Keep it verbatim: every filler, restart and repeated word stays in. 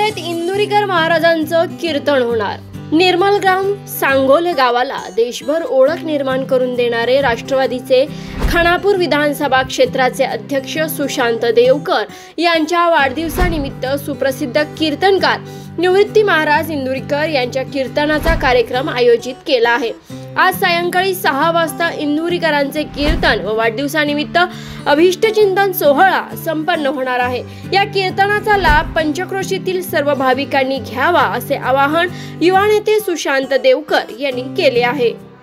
येथे इंदुरीकर महाराजांचं कीर्तन होणार। निर्मलग्राम सांगोले गावाला देशभर ओळख निर्माण करून देणारे राष्ट्रवादीचे खानापूर विधानसभा क्षेत्राचे अध्यक्ष सुशांत देवकर यांच्या वाढदिवसानिमित्त सुप्रसिद्ध कीर्तनकार निवृत्ती महाराज इंदुरीकर यांच्या कीर्तनाचा कार्यक्रम आयोजित केला आहे। आज सायंकाळी सहा वाजता इंदुरीकरांचे कीर्तन व वाढदिवसानिमित्त अभिष्टचिंतन सोहळा संपन्न होणार आहे। या कीर्तनाचा लाभ पंचक्रोशीतील सर्व भाविकांनी घ्यावा असे आवाहन युवा नेते सुशांत देवकर यांनी केले आहे।